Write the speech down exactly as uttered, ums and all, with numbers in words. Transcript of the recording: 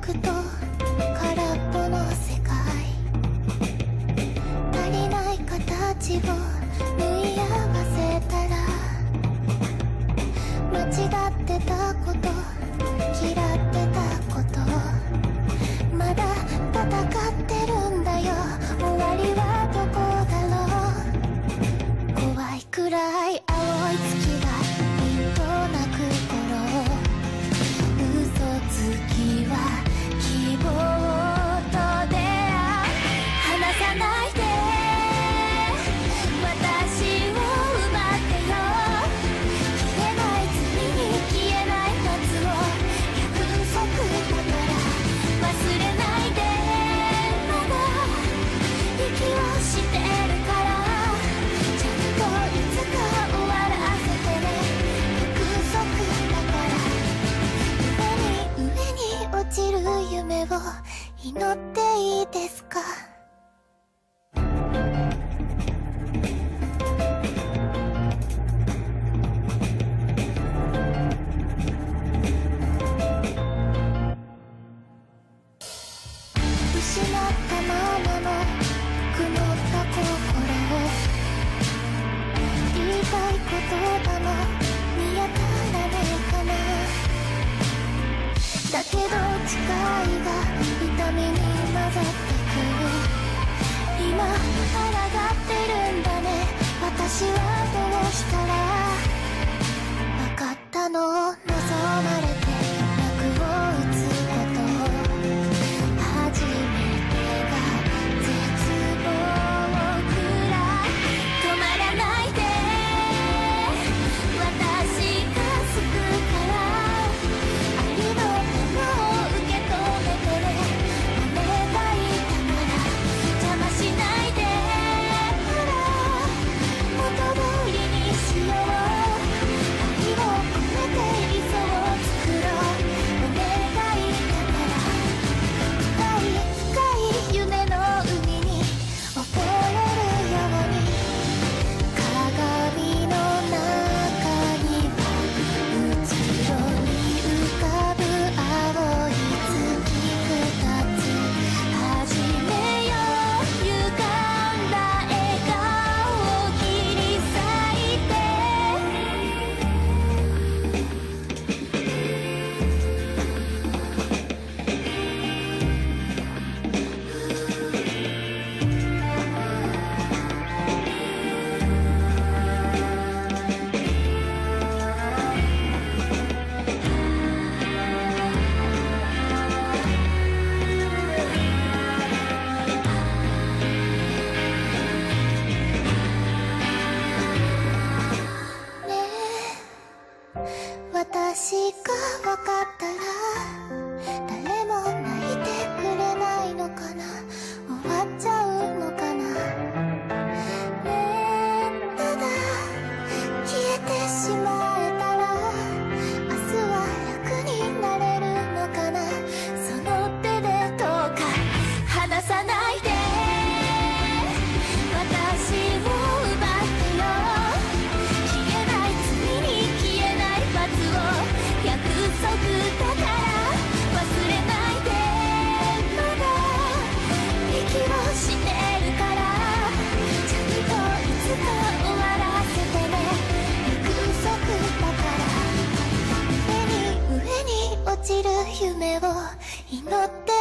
くと空っぽの世界、足りない形を縫い合わせたら、間違ってたこと、嫌ってたこと、まだ戦ってるんだよ。終わりはどこだろう。怖いくらい青い月がピンと鳴く頃、嘘つきは希望と出会う。離さないで私を奪ってよ。消えない罪に消えない夏を約束だから忘れないで。まだ息をしてるから、ちゃんといつか終わらせてね。約束だから上に上に落ちる夢を祈っていいですか。失ったままの曇った心を、言いたい言葉も見当たらないかな。だけど誓いが痛みに混ざってくる。今抗ってるんだね。私はどうしたら。分かったの、望まれて幕を打つこと、初めてが絶望くらい。止まらないで私が救うから、ありのままを受け止めてね。お願いだから邪魔しないで。ほら元通りにしよう。愛を込めて理想を作ろう。お願いだから深い深い夢の海に溺れるように。鏡の中にはうつろに浮かぶ青い月二つ。始めよう歪んだ笑顔を切り裂いて。ねえ、私が分かったら誰も泣いてくれないのかな。終わっちゃうのかな。ねえ、ただ消えてしまえたら明日は楽になれるのかな。その手でどうか離さないで私を奪ってよ。消えない罪に消えない罰を約束だから忘れないで。まだ息をしてるから、ちゃんといつか終わらせてね。約束だから上に上に落ちる夢を祈って